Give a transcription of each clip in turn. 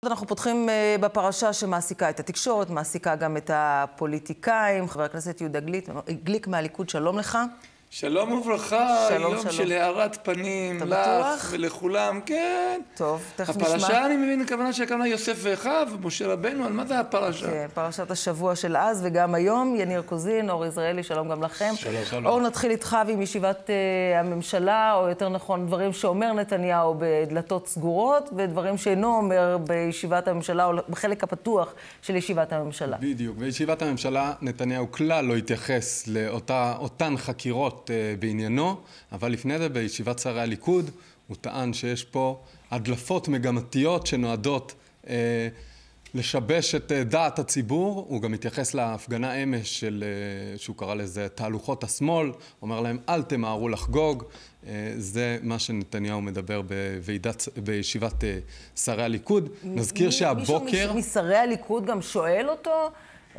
אנחנו פותחים בפרשה שמעסיקה את התקשורת, מעסיקה גם את הפוליטיקאים. חבר הכנסת יהודה גליק מהליכוד, שלום לך. שלום וברכה, שלום, יום שלום. של הארת פנים לך בטוח? ולכולם, כן. טוב, תכף נשמע. הפרשה, אני מבין, הכוונה שהכוונה יוסף ואחיו, משה רבנו, על מה זה הפרשה? כן, פרשת השבוע של אז וגם היום. יניר קוזין, אור יזרעאלי, שלום גם לכם. שלום, שלום. אור, נתחיל איתך ועם ישיבת הממשלה, או יותר נכון, דברים שאומר נתניהו בדלתות סגורות, ודברים שאינו אומר בישיבת הממשלה, או בחלק הפתוח של ישיבת הממשלה. בדיוק. בישיבת הממשלה נתניהו כלל לא התייחס לאותן חקירות בעניינו, אבל לפני זה בישיבת שרי הליכוד הוא טען שיש פה הדלפות מגמתיות שנועדות לשבש את דעת הציבור. הוא גם התייחס להפגנה אמש שהוא קרא לזה תהלוכות השמאל, אומר להם אל תמהרו לחגוג. זה מה שנתניהו מדבר בישיבת שרי הליכוד. נזכיר שהבוקר... מישהו משרי הליכוד גם שואל אותו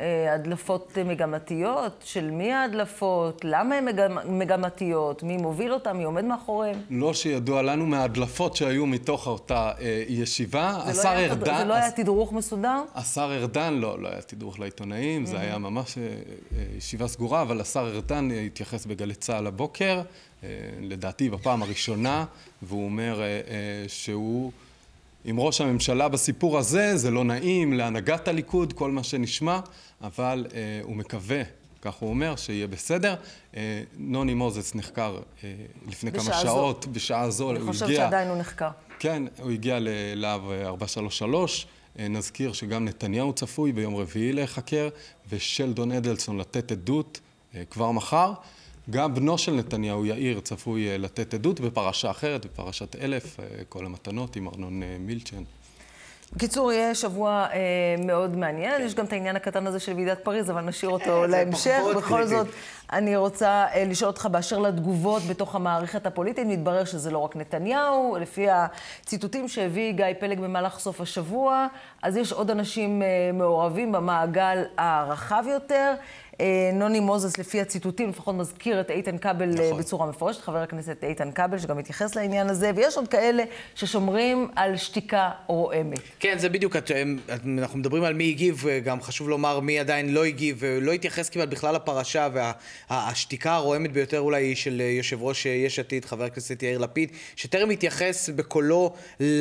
הדלפות מגמתיות? של מי ההדלפות? למה הן מגמתיות? מי מוביל אותם? מי עומד מאחוריהם? לא שידוע לנו מההדלפות שהיו מתוך אותה ישיבה. השר ארדן... זה לא היה תדרוך מסודר? השר ארדן לא היה תדרוך לעיתונאים, זה היה ממש ישיבה סגורה, אבל השר ארדן התייחס בגלי צה"ל הבוקר, לדעתי בפעם הראשונה, והוא אומר שהוא... עם ראש הממשלה בסיפור הזה, זה לא נעים להנהגת הליכוד, כל מה שנשמע, אבל הוא מקווה, כך הוא אומר, שיהיה בסדר. נוני מוזס נחקר לפני כמה שעות, בשעה זו. אני חושב שעדיין הוא נחקר. כן, הוא הגיע ללהב 433. נזכיר שגם נתניהו צפוי ביום רביעי להיחקר, ושלדון אדלסון לתת עדות כבר מחר. גם בנו של נתניהו, יאיר, צפוי לתת עדות בפרשה אחרת, בפרשת 1000, כל המתנות עם ארנון מילצ'ן. בקיצור, יהיה שבוע מאוד מעניין. יש גם את העניין הקטן הזה של ועידת פריז, אבל נשאיר אותו להמשך. בכל זאת, אני רוצה לשאול אותך באשר לתגובות בתוך המערכת הפוליטית. מתברר שזה לא רק נתניהו, לפי הציטוטים שהביא גיא פלג במהלך סוף השבוע, אז יש עוד אנשים מעורבים במעגל הרחב יותר. נוני מוזס, לפי הציטוטים, לפחות מזכיר את איתן כבל בצורה מפורשת, חבר הכנסת איתן כבל, שגם מתייחס לעניין הזה, ויש עוד כאלה ששומרים על שתיקה רועמת. כן, זה בדיוק, אנחנו מדברים על מי הגיב, גם חשוב לומר מי עדיין לא הגיב, ולא התייחס כמעט בכלל לפרשה, והשתיקה הרועמת ביותר אולי היא של יושב ראש יש עתיד, חבר הכנסת יאיר לפיד, שטרם התייחס בקולו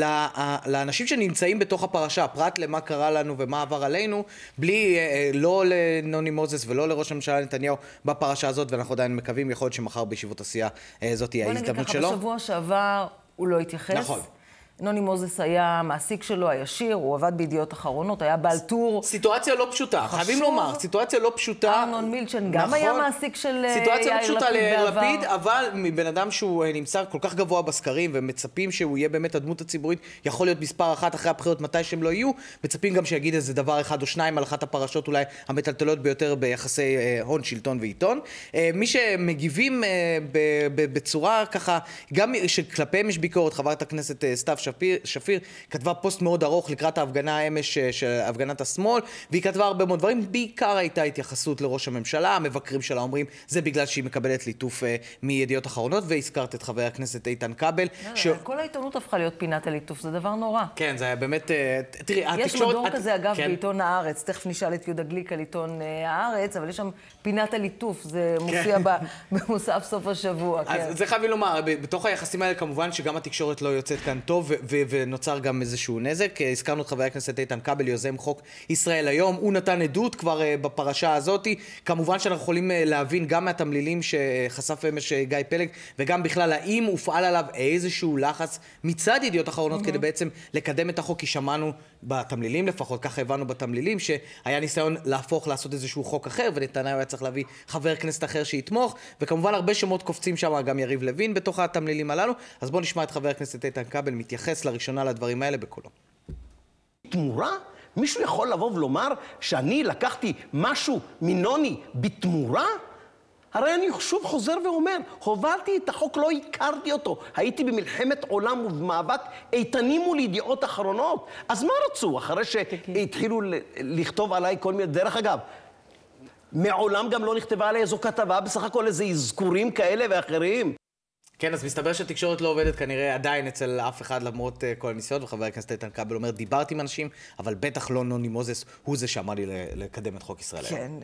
לאנשים שנמצאים בתוך הפרשה, פרט למה קרה לנו ומה עבר עלינו, בלי, לא לנוני מוזס ולא לראש הממשלה נתניהו בפרשה הזאת, ואנחנו עדיין מקווים, יכול להיות שמחר בישיבות עשייה זאת תהיה ההזדמנות שלו. בוא נגיד ככה, בשבוע שעבר הוא לא התייחס. נכון. נוני מוזס היה מעסיק שלו, הישיר, הוא עבד בידיעות אחרונות, היה בעל טור. סיטואציה לא פשוטה, חייבים לומר, סיטואציה לא פשוטה. ארנון מילצ'ן גם היה מעסיק של יאיר לפיד בעבר. סיטואציה לא פשוטה ליאיר לפיד, אבל מבן אדם שהוא נמצא כל כך גבוה בסקרים, ומצפים שהוא יהיה באמת הדמות הציבורית, יכול להיות מספר אחת אחרי הבחירות מתי שהם לא יהיו, מצפים גם שיגיד איזה דבר אחד או שניים על אחת הפרשות אולי המטלטלות ביותר ביחסי הון, שלטון ועיתון. מי שמגיבים בצורה ככה, גם שכלפיהם יש ביקורת, חברת הכנסת סתיו שפיר כתבה פוסט מאוד ארוך לקראת ההפגנה האמש של הפגנת השמאל, והיא כתבה הרבה מאוד דברים, בעיקר הייתה התייחסות לראש הממשלה, המבקרים שלה אומרים זה בגלל שהיא מקבלת ליטוף מידיעות אחרונות, והזכרת את חבר הכנסת איתן כבל. כל העיתונות הפכה להיות פינת הליטוף, זה דבר נורא. כן, זה היה באמת, תראי, יש מדור כזה אגב בעיתון הארץ, תכף נשאל את יהודה גליק על עיתון הארץ, אבל יש שם פינת הליטוף, זה מופיע במוסף סוף השבוע. אז זה חייבים לומר, בתוך היחסים האלה כמובן שגם התקשורת לא יוצאת כאן טוב, ונוצר גם איזשהו נזק. הזכרנו את חבר הכנסת איתן כבל, יוזם חוק ישראל היום. הוא נתן עדות כבר בפרשה הזאת. כמובן שאנחנו יכולים להבין גם מהתמלילים שחשף אמש גיא פלג, וגם בכלל האם הופעל עליו איזשהו לחץ מצד ידיעות אחרונות כדי בעצם לקדם את החוק, כי שמענו בתמלילים לפחות, ככה הבנו בתמלילים, שהיה ניסיון לעשות איזשהו חוק אחר, ונתניהו היה צריך להביא חבר כנסת אחר שיתמוך, וכמובן הרבה שמות קופצים שם, גם יריב לוין בתוך התמלילים הללו. אז בואו נשמע את חבר הכנסת איתן כבל מתייחס לראשונה לדברים האלה בקולו. תמורה? מישהו יכול לבוא ולומר שאני לקחתי משהו מנוני בתמורה? הרי אני שוב חוזר ואומר, הובלתי את החוק, לא הכרתי אותו. הייתי במלחמת עולם ובמאבק איתנים מול ידיעות אחרונות. אז מה רצו אחרי שהתחילו לכתוב עליי כל מיני... דרך אגב, מעולם גם לא נכתבה עליי איזו כתבה, בסך הכל איזה אזכורים כאלה ואחרים. כן, אז מסתבר שהתקשורת לא עובדת כנראה עדיין אצל אף אחד למרות כל הניסיון, וחבר הכנסת איתן כבל אומר, דיברתי עם אנשים, אבל בטח לא נוני מוזס, הוא זה שאמר לי לקדם את חוק ישראל היום. כן,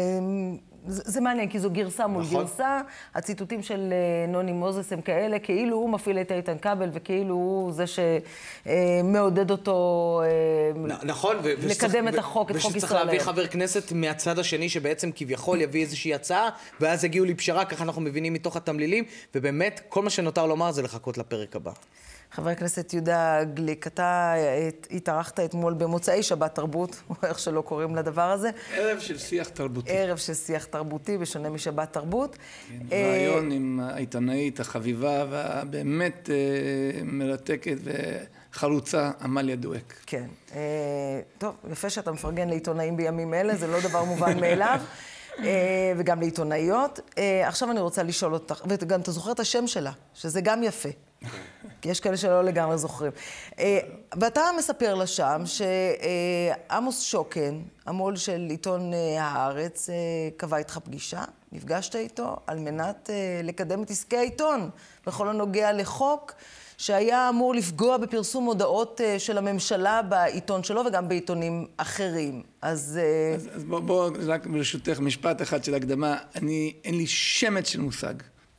זה מעניין, כי זו גרסה מול גרסה. הציטוטים של נוני מוזס הם כאלה, כאילו הוא מפעיל את איתן כבל, וכאילו הוא זה שמעודד אותו נכון, לקדם את החוק, את חוק ישראל. ושצריך להביא חבר כנסת מהצד השני, שבעצם כביכול יביא איזושהי הצעה, ואז הגיעו לפשרה, ככה אנחנו מבינים מתוך התמלילים, ובאמת כל מה שנותר לומר זה לחכות לפרק הבא. חבר הכנסת יהודה גליק, אתה התארחת אתמול במוצאי שבת תרבות, או איך שלא קוראים לדבר הזה. ערב של שיח תרבותי. ערב של שיח תרבותי, בשונה משבת תרבות. כן, רעיון עם העיתונאית החביבה והבאמת מרתקת וחרוצה, עמליה דואק. כן. טוב, יפה שאתה מפרגן לעיתונאים בימים אלה, זה לא דבר מובן מאליו. וגם לעיתונאיות. עכשיו אני רוצה לשאול אותך, וגם אתה זוכר את השם שלה, שזה גם יפה. כי יש כאלה שלא לגמרי זוכרים. ואתה מספר לה שם שעמוס שוקן, המו"ל של עיתון הארץ, קבע איתך פגישה, נפגשת איתו על מנת לקדם את עסקי העיתון, בכל הנוגע לחוק שהיה אמור לפגוע בפרסום הודעות של הממשלה בעיתון שלו וגם בעיתונים אחרים. אז בוא, רק ברשותך משפט אחד של הקדמה. אין לי שמץ של מושג.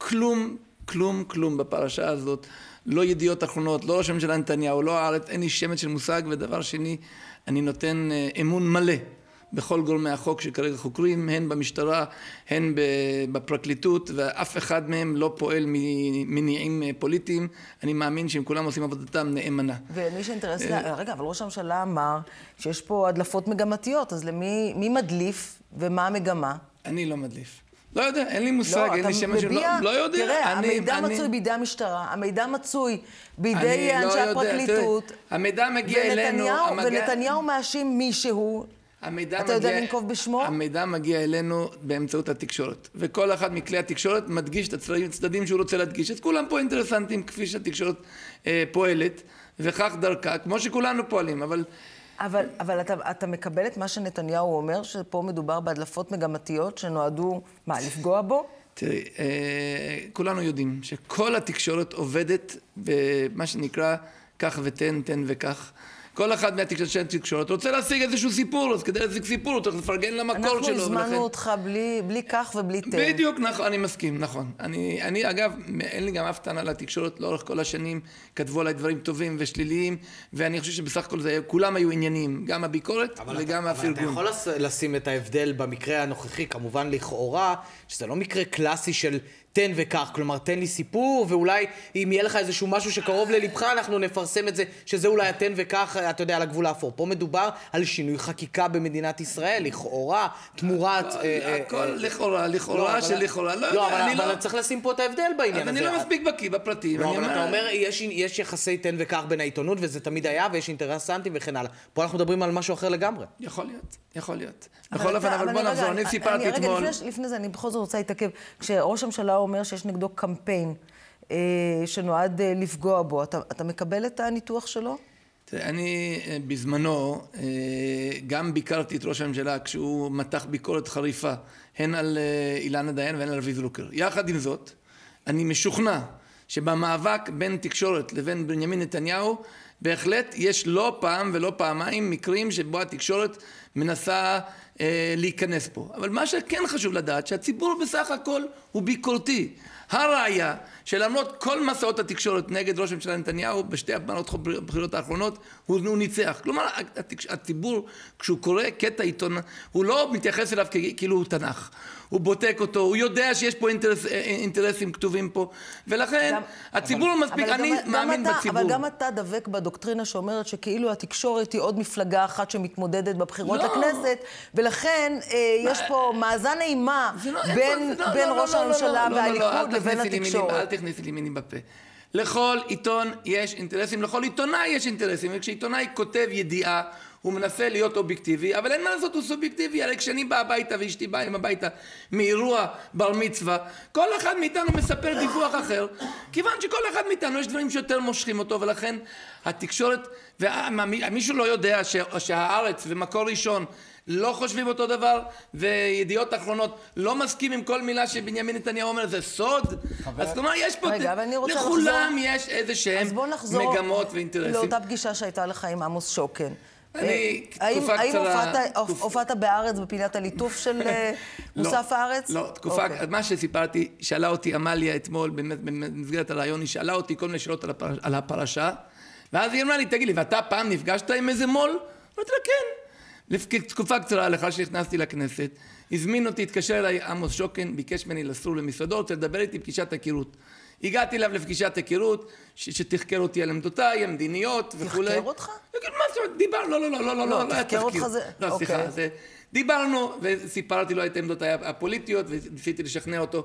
כלום בפרשה הזאת. לא ידיעות אחרונות, לא ראש הממשלה נתניהו, לא הארץ, אין לי שמץ של מושג. ודבר שני, אני נותן אמון מלא בכל גורמי החוק שכרגע חוקרים, הן במשטרה, הן בפרקליטות, ואף אחד מהם לא פועל ממניעים פוליטיים. אני מאמין שהם כולם עושים עבודתם נאמנה. ומי שאינטרס, רגע, אבל ראש הממשלה אמר שיש פה הדלפות מגמתיות, אז מי מדליף ומה המגמה? אני לא מדליף. לא יודע, אין לי מושג, אין לי שמץ של... לא יודע. תראה, המידע מצוי בידי המשטרה, המידע מצוי בידי אנשי הפרקליטות. המידע מגיע אלינו... ונתניהו מאשים מישהו... אתה יודע לנקוב בשמו? המידע מגיע אלינו באמצעות התקשורת. וכל אחד מכלי התקשורת מדגיש את הצדדים שהוא רוצה להדגיש. אז כולם פה אינטרסנטים כפי שהתקשורת פועלת, וכך דרכה, כמו שכולנו פועלים, אבל אתה מקבל את מה שנתניהו אומר, שפה מדובר בהדלפות מגמתיות שנועדו, לפגוע בו? תראי, כולנו יודעים שכל התקשורת עובדת במה שנקרא כך ותן, תן וכך. כל אחד מהתקשורת רוצה להשיג איזשהו סיפור, אז כדי להשיג סיפור הוא צריך לפרגן למקור שלו. אנחנו הזמנו אותך בלי כך ובלי תן. בדיוק, נכון, אני מסכים, נכון. אני אגב, אין לי גם אף טענה לתקשורת, לאורך כל השנים כתבו עליי דברים טובים ושליליים, ואני חושב שבסך הכל כולם היו ענייניים, גם הביקורת וגם הפרגון. אבל אתה יכול לשים את ההבדל במקרה הנוכחי, כמובן לכאורה, שזה לא מקרה קלאסי של תן וכך, כלומר תן לי סיפור, ואולי אם יהיה לך איזשהו משהו שקרוב ללבך, אנחנו נפרסם את זה, שזה אולי התן וכך, אתה יודע, על הגבול האפור. פה מדובר על שינוי חקיקה במדינת ישראל, לכאורה, תמורת... הכל לכאורה שלכאורה. לא, אבל צריך לשים פה את ההבדל בעניין הזה. אז אני לא מספיק בקיא בפרטים. לא, אבל אתה אומר, יש יחסי תן וכך בין העיתונות, וזה תמיד היה, ויש אינטרסנטים וכן הלאה. פה אנחנו מדברים על משהו אחר לגמרי. יכול להיות. בכל אופן, אבל בוא נחזור, אני סיפרתי אתמול. לפני זה, אני בכל זאת רוצה להתעכב. כשראש הממשלה אומר שיש נגדו קמפיין שנועד לפגוע בו, אתה מקבל את הניתוח שלו? אני בזמנו גם ביקרתי את ראש הממשלה כשהוא מתח ביקורת חריפה, הן על אילנה דיין והן על רביב דרוקר. יחד עם זאת, אני משוכנע שבמאבק בין תקשורת לבין בנימין נתניהו, בהחלט יש לא פעם ולא פעמיים מקרים שבו התקשורת מנסה להיכנס פה. אבל מה שכן חשוב לדעת, שהציבור בסך הכל הוא ביקורתי. הראיה שלמרות כל מסעות התקשורת נגד ראש הממשלה נתניהו בשתי מערכות הבחירות האחרונות, הוא ניצח. כלומר, הציבור, כשהוא קורא קטע עיתון, הוא לא מתייחס אליו כאילו הוא תנ"ך. הוא בודק אותו, הוא יודע שיש פה אינטרסים כתובים פה, ולכן הציבור מספיק, אני מאמין בציבור. אבל גם אתה דבק בדוקטרינה שאומרת שכאילו התקשורת היא עוד מפלגה אחת שמתמודדת בבחירות לכנסת, ולכן יש פה מאזן אימה בין ראש הממשלה והליכוד לבין התקשורת. אל תכניסי לי מילים בפה. לכל עיתון יש אינטרסים, לכל עיתונאי יש אינטרסים, וכשעיתונאי כותב ידיעה, הוא מנסה להיות אובייקטיבי, אבל אין מה לעשות, הוא סובייקטיבי. הרי כשאני בא הביתה ואשתי באה עם הביתה מאירוע בר מצווה, כל אחד מאיתנו מספר דיווח אחר, כיוון שכל אחד מאיתנו יש דברים שיותר מושכים אותו, ולכן התקשורת, ומישהו לא יודע שהארץ ומקור ראשון לא חושבים אותו דבר, וידיעות אחרונות לא מסכים עם כל מילה שבנימין נתניהו אומר, זה סוד. אז כלומר, יש פה, לכולם יש איזה שהם מגמות ואינטרסים. לאותה פגישה שהייתה לך עם עמוס שוקן. אני, תקופה קצרה... האם הופעת בארץ בפינת הליטוף של מוסף הארץ? לא, תקופה, מה שסיפרתי, שאלה אותי אמליה אתמול, במסגרת הרעיון, היא שאלה אותי כל מיני שאלות על הפרשה, ואז היא אמרה לי, תגיד לי, ואתה פעם נפגשת עם איזה מול? אמרתי לה, כן. תקופה קצרה לאחר שנכנסתי לכנסת, הזמין אותי, התקשר אליי עמוס שוקן, ביקש ממני לסור למשרדו, רוצה לדבר איתי פגישת הכירות. הגעתי אליו לפגישת הכירות, שתחקר אותי על עמדותיי, המדיניות וכו'. תחקר אותך? מה זאת אומרת, דיברנו, לא, תחקר אותך זה... לא, סליחה, דיברנו וסיפרתי לו את עמדותיי הפוליטיות, וניסיתי לשכנע אותו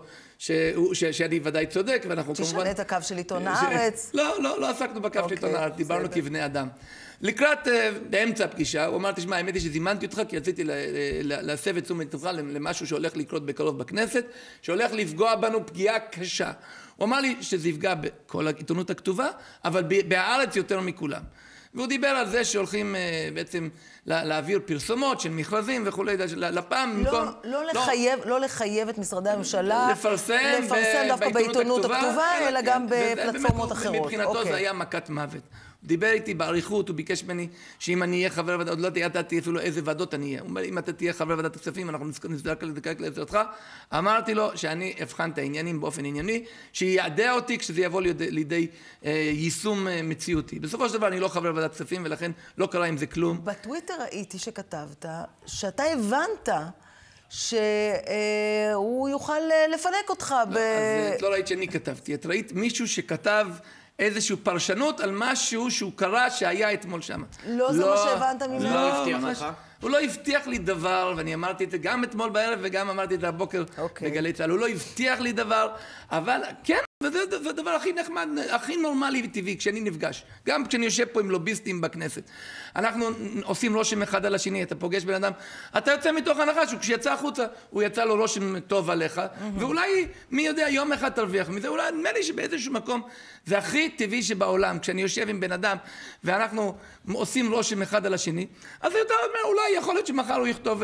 שאני ודאי צודק, ואנחנו כמובן... תשנה את הקו של עיתון הארץ. לא עסקנו בקו של עיתון הארץ, דיברנו כבני אדם. לקראת, באמצע הפגישה, הוא אמר, תשמע, האמת היא שזימנתי אותך, כי רציתי להסב את תשומת לבך למשהו שהולך לקרות בקרוב בכנסת, שהולך לפגוע בנו פגיעה קשה. הוא אמר לי שזה יפגע בכל העיתונות הכתובה, אבל בהארץ יותר מכולם. והוא דיבר על זה שהולכים בעצם להעביר פרסומות של מכרזים וכולי, לפעם במקום... לא לחייב את משרדי הממשלה לפרסם דווקא בעיתונות הכתובה, אלא גם בפלטפורמות אחרות. מבחינתו זה היה מכת מוות. הוא דיבר איתי בעריכות, הוא ביקש ממני שאם אני אהיה חבר ועדת, עוד לא ידעתי אפילו איזה ועדות אני אהיה. הוא אומר, אם אתה תהיה חבר ועדת הכספים, אנחנו נזדקק לעזרתך. אמרתי לו שאני אבחן את העניינים באופן ענייני, שיעדה אותי כשזה יבוא לידי יישום מציאותי. בסופו של דבר אני לא חבר ועדת הכספים, ולכן לא קרה עם זה כלום. בטוויטר ראיתי שכתבת שאתה הבנת שהוא יוכל לפנק אותך אז את לא ראית שאני כתבתי, את ראית מישהו שכתב איזושהי פרשנות על משהו שהוא קרא שהיה אתמול שם. לא זה מה שהבנת ממנו? לא הבטיח לך? הוא לא הבטיח לי דבר, ואני אמרתי את זה גם אתמול בערב וגם אמרתי את זה הבוקר בגלי צה"ל. הוא לא הבטיח לי דבר, אבל כן, וזה הדבר הכי נחמד, הכי נורמלי וטבעי כשאני נפגש. גם כשאני יושב פה עם לוביסטים בכנסת. אנחנו עושים רושם אחד על השני, אתה פוגש בן אדם, אתה יוצא מתוך הנחה שהוא כשיצא החוצה, הוא יצא לו רושם טוב עליך, ואולי, מי יודע, יום אחד תרוויח מזה, אולי נדמה לי שבאיזשהו מקום, זה הכי טבעי שבעולם, כשאני יושב עם בן אדם, ואנחנו עושים רושם אחד על השני, אז אתה אומר, אולי יכול להיות שמחר הוא יכתוב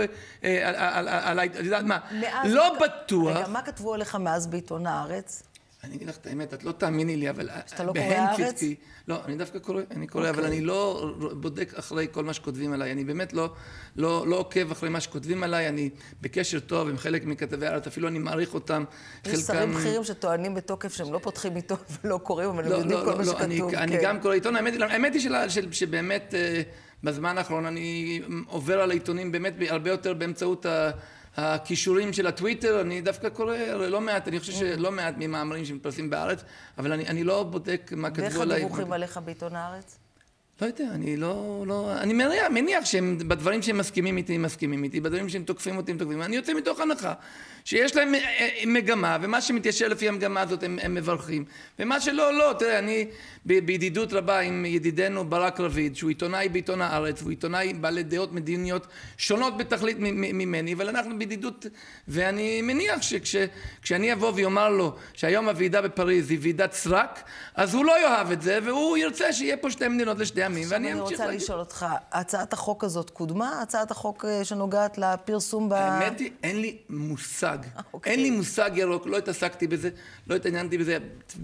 על יודעת מה, לא בטוח. רגע, מה כתבו עליך מאז בעיתון הארץ? אני אגיד לך את האמת, את לא תאמיני לי, אבל... שאתה לא קורא הארץ? לא, אני דווקא קורא, אבל אני לא בודק אחרי כל מה שכותבים עליי. אני באמת לא עוקב אחרי מה שכותבים עליי, אני בקשר טוב עם חלק מכתבי הארץ, אפילו אני מעריך אותם. יש שרים בכירים שטוענים בתוקף שהם לא פותחים עיתון ולא קוראים, אבל הם יודעים כל מה שכתוב. אני גם קורא עיתון, האמת היא שבאמת בזמן האחרון אני עובר על העיתונים באמת הרבה יותר באמצעות הכישורים של הטוויטר. אני דווקא קורא לא מעט, אני חושב שלא מעט ממאמרים שמתפרסמים בארץ, אבל אני לא בודק מה כתבו עליי. ואיך הדיווחים עליך בעיתון הארץ? לא יודע, אני מניח שהם בדברים שהם מסכימים איתי, בדברים שהם תוקפים אותי, אני יוצא מתוך הנחה שיש להם מגמה, ומה שמתיישר לפי המגמה הזאת הם מברכים, ומה שלא, לא, תראה, אני בידידות רבה עם ידידנו ברק רביד, שהוא עיתונאי בעיתון הארץ, והוא עיתונאי בעלי דעות מדיניות שונות בתכלית ממני, אבל אנחנו בידידות, ואני מניח שכשאני אבוא ויאמר לו שהיום הוועידה בפריז היא ועידת סרק, אז הוא לא יאהב את זה, והוא ירצה שיהיה פה שתי מדינות לשתי עמים, ואני אמשיך רוצה לשאול אותך, הצעת החוק הזאת קודמה? הצעת החוק שנוגעת לפרסום האמת היא, אין לי מושג. אין לי מושג ירוק, לא התעסקתי בזה, לא התעניינתי בזה.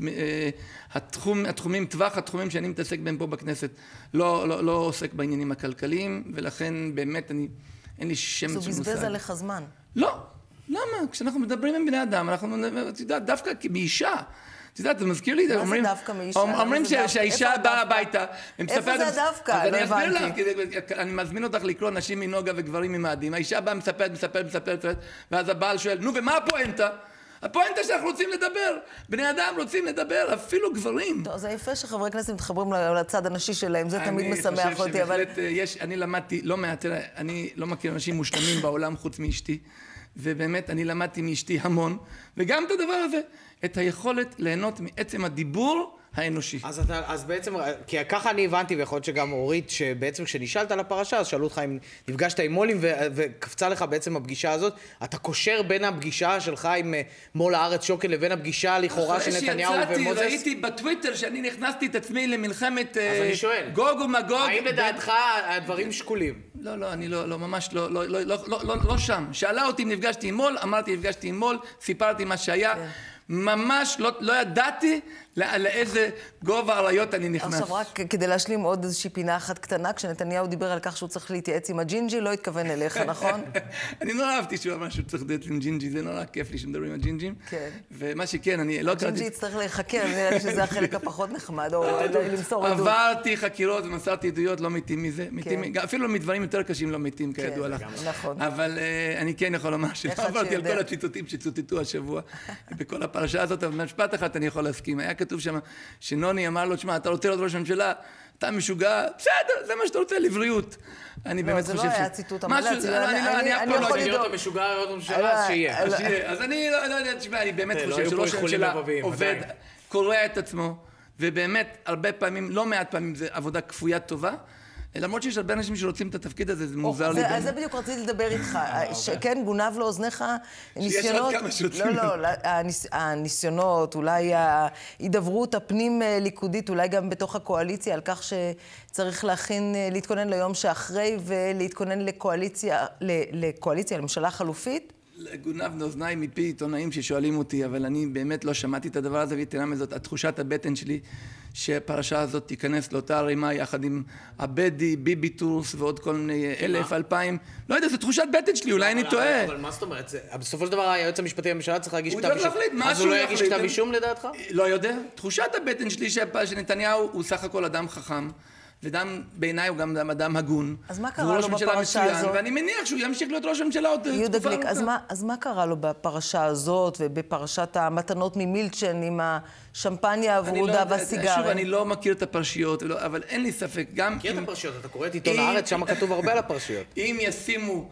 טווח התחומים שאני מתעסק בהם פה בכנסת, לא עוסק בעניינים הכלכליים, ולכן באמת אין לי שמץ של מושג. זה בזבז עליך זמן. לא. למה? כשאנחנו מדברים עם בני אדם, אנחנו, אתה יודע, דווקא באישה. אתה יודע, זה מזכיר לי, אומרים שהאישה באה הביתה, איפה זה דווקא? אני אסביר לך, אני מזמין אותך לקרוא נשים מנוגה וגברים ממאדים. האישה באה מספרת, ואז הבעל שואל, נו, ומה הפואנטה? הפואנטה שאנחנו רוצים לדבר. בני אדם רוצים לדבר, אפילו גברים. טוב, זה יפה שחברי כנסת מתחברים לצד הנשי שלהם, זה תמיד משמח אותי, אבל... אני למדתי לא מעט, אני לא מכיר אנשים מושלמים בעולם חוץ מאשתי, ובאמת אני למדתי מאשתי המון, וגם את הדבר הזה, את היכולת ליהנות מעצם הדיבור האנושי. אז בעצם, כי ככה אני הבנתי, ויכול להיות שגם אורית, שבעצם כשנשאלת על הפרשה, אז שאלו אותך אם נפגשת עם מו"לים, וקפצה לך בעצם הפגישה הזאת, אתה קושר בין הפגישה שלך עם מו"ל הארץ שוקן לבין הפגישה לכאורה של נתניהו ומוזס? אחרי שיצאתי, ראיתי בטוויטר שאני נכנסתי את עצמי למלחמת גוג ומגוג. האם לדעתך הדברים שקולים? לא, אני לא, ממש לא שם. שאלה אותי אם נפגשתי עם מו"ל, אמרתי נפגשתי עם מו"ל, סיפרתי מה שהיה. ממש לא ידעתי לאיזה גובה עריות אני נכנס. עכשיו רק כדי להשלים עוד איזושהי פינה אחת קטנה, כשנתניהו דיבר על כך שהוא צריך להתייעץ עם הג'ינג'י, לא התכוון אליך, נכון? אני נורא אהבתי שהוא אמר שהוא צריך להתייעץ עם ג'ינג'י, זה נורא כיף לי שמדברים עם הג'ינג'ים. כן. ומה שכן, אני לא קראתי... הג'ינג'י יצטרך להיחקר, נראה לי שזה החלק הפחות נחמד, או למסור עדות. עברתי חקירות ומסרתי עדויות, לא מתים מזה. אפילו מדברים יותר קשים לא מתים, כידוע לך. נכון. אבל אני כן יכול לומר שעברתי על כל הציטוטים שצוטטו השבוע בכל הפרשה הזאת, אבל משפט אחד אני יכול להסכים. היה כתוב שם שנוני אמר לו, תשמע, אתה רוצה להיות ראש הממשלה, אתה משוגע, בסדר, זה מה שאתה רוצה, לבריאות. אני באמת חושב ש... זה לא היה ציטוט, אבל אני יכול להיות המשוגע להיות הממשלה, אז שיהיה. אז אני לא יודע, תשמע, אני באמת חושב שראש הממשלה עובד, קורע את עצמו, ובאמת, הרבה פעמים, לא מעט פעמים, זה עבודה כפויה טובה, למרות שיש הרבה אנשים שרוצים את התפקיד הזה, זה מוזר לי. אז זה בדיוק רציתי לדבר איתך, כן, גונב לאוזניך ניסיונות... שיש עוד כמה שרוצים. לא, הניסיונות, אולי ההידברות הפנים-ליכודית, אולי גם בתוך הקואליציה, על כך שצריך להתכונן ליום שאחרי ולהתכונן לקואליציה, לממשלה חלופית. גונב לאוזניים מפי עיתונאים ששואלים אותי, אבל אני באמת לא שמעתי את הדבר הזה, ויתרה מזאת, תחושת הבטן שלי שהפרשה הזאת תיכנס לאותה רימה יחד עם הבדי, ביבי טורס ועוד כל מיני 1,000, 2,000. לא יודע, זו תחושת בטן שלי, אולי אני טועה. אבל מה זאת אומרת? בסופו של דבר היועץ המשפטי לממשלה צריך להגיש כתב אישום. אז הוא לא יגיש כתב אישום לדעתך? לא יודע. תחושת הבטן שלי שנתניהו הוא סך הכל אדם חכם. וגם בעיניי הוא גם אדם הגון. אז מה קרה לו בפרשה הזאת? ואני מניח שהוא ימשיך להיות ראש הממשלה עוד תקופה ארוכה. אז מה קרה לו בפרשה הזאת ובפרשת המתנות ממילצ'ן עם השמפניה הוורודה והסיגרים? שוב, אני לא מכיר את הפרשיות, אבל אין לי ספק. מכיר את הפרשיות, אתה קורא את עיתון הארץ, שם כתוב הרבה על הפרשיות. אם ישימו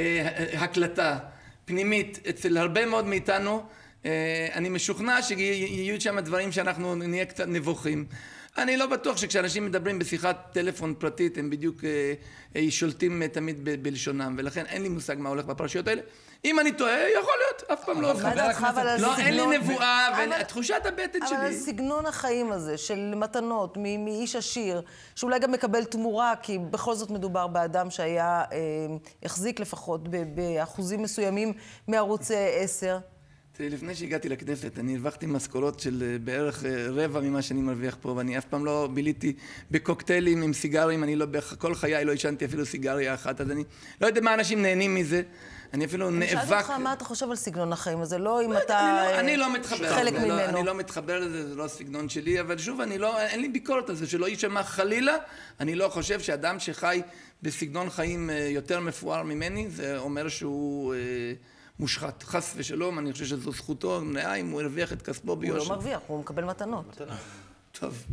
הקלטה פנימית אצל הרבה מאוד מאיתנו, אני משוכנע שיהיו שם דברים שאנחנו נהיה קצת נבוכים. אני לא בטוח שכשאנשים מדברים בשיחת טלפון פרטית הם בדיוק שולטים תמיד בלשונם, ולכן אין לי מושג מה הולך בפרשיות האלה. אם אני טועה, יכול להיות, אף פעם לא. לא, אין לי נבואה, ותחושת הבטן שלי. אבל סגנון החיים הזה של מתנות מאיש עשיר, שאולי גם מקבל תמורה, כי בכל זאת מדובר באדם שהיה, החזיק לפחות באחוזים מסוימים מערוץ 10. לפני שהגעתי לכנסת, אני הרווחתי משכורות של בערך רבע ממה שאני מרוויח פה, ואני אף פעם לא ביליתי בקוקטיילים עם סיגרים, אני לא, כל חיי לא ישנתי אפילו סיגריה אחת, אז אני לא יודע מה אנשים נהנים מזה, אני אפילו נאבק... אני שאלתי אותך מה אתה חושב על סגנון החיים הזה, לא אם אתה חלק ממנו. אני לא מתחבר לזה, זה לא הסגנון שלי, אבל שוב, אין לי ביקורת על זה, שלא יישמע חלילה, אני לא חושב שאדם שחי בסגנון חיים יותר מפואר ממני, זה אומר שהוא... מושחת, חס ושלום, אני חושב שזו זכותו, אם הוא הרוויח את כספו ביושר. הוא לא מרוויח, הוא מקבל מתנות. טוב.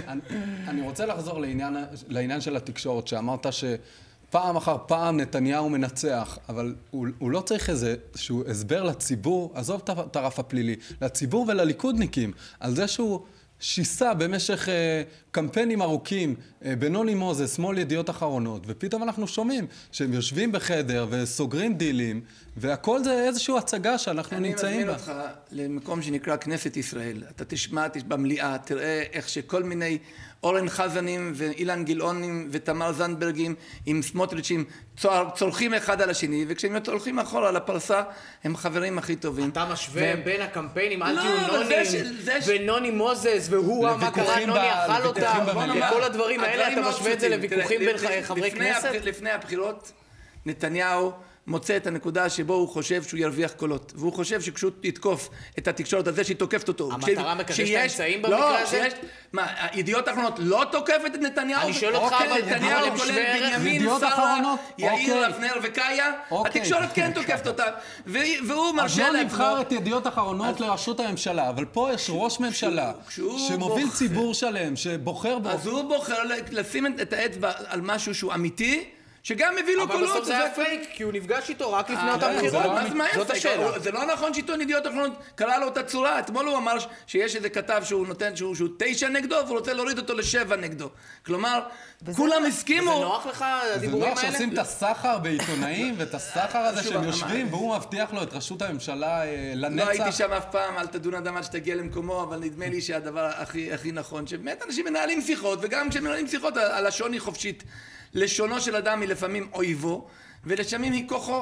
אני רוצה לחזור לעניין של התקשורת, שאמרת שפעם אחר פעם נתניהו מנצח, אבל הוא לא צריך איזשהו הסבר לציבור, עזוב את הרף הפלילי, לציבור ולליכודניקים, על זה שהוא שיסה במשך קמפיינים ארוכים בנוני מוזס, שמאל ידיעות אחרונות, ופתאום אנחנו שומעים שהם יושבים בחדר וסוגרים דילים, והכל זה איזושהי הצגה שאנחנו נמצאים בה. אני מזמין אותך למקום שנקרא כנסת ישראל. אתה תשמע במליאה, תראה איך שכל מיני אורן חזנים ואילן גילאונים ותמר זנדברגים עם סמוטריצ'ים צורכים אחד על השני, וכשהם הולכים אחורה לפרסה, הם חברים הכי טובים. אתה משווה בין הקמפיינים, אל תהיו נוני ונוני מוזס, והוא מה קרה, נוני אכל אותה, כל הדברים האלה, אתה משווה את זה לוויכוחים בין חברי כנסת? לפני הבחירות, נתניהו מוצא את הנקודה שבו הוא חושב שהוא ירוויח קולות, והוא חושב שכשהוא יתקוף את התקשורת הזה שהיא תוקפת אותו. המטרה מקדשת האמצעים במקרה הזה? מה, ידיעות אחרונות לא תוקפת את נתניהו? אני שואל אותך, אבל נתניהו כולל בנימין, שרה, יאיר, אבנר וקאיה, התקשורת כן תוקפת אותה, והוא מרשה אז לא נבחר את ידיעות אחרונות לראשות הממשלה, אבל פה יש ראש ממשלה שמוביל ציבור שלם, שבוחר בו. אז הוא בוחר לשים את האצבע על משהו שהוא אמיתי, שגם מביא לו קולות. אבל בסוף זה היה פייק, כי הוא נפגש איתו רק לפני אותם בחירות. זאת השאלה. זה לא נכון שעיתון ידיעות אחרונות קרא לו אותה צורה. אתמול הוא אמר שיש איזה כתב שהוא נותן, שהוא 9 נגדו, והוא רוצה להוריד אותו ל7 נגדו. כלומר, כולם הסכימו. זה נוח לך, הדיבורים האלה? זה נוח שעושים את הסחר בעיתונאים, ואת הסחר הזה שהם יושבים, והוא מבטיח לו את ראשות הממשלה לנצח. לא הייתי שם אף פעם, אל תדון אדם עד שתגיע למקומו, אבל נדמה לי שהדבר הכי נכון, שבאמת אנשים מנהלים שיחות, וגם כשמנהלים שיחות, הלשון היא חופשית. לשונו של אדם היא לפעמים אויבו, ולשמים היא כוחו.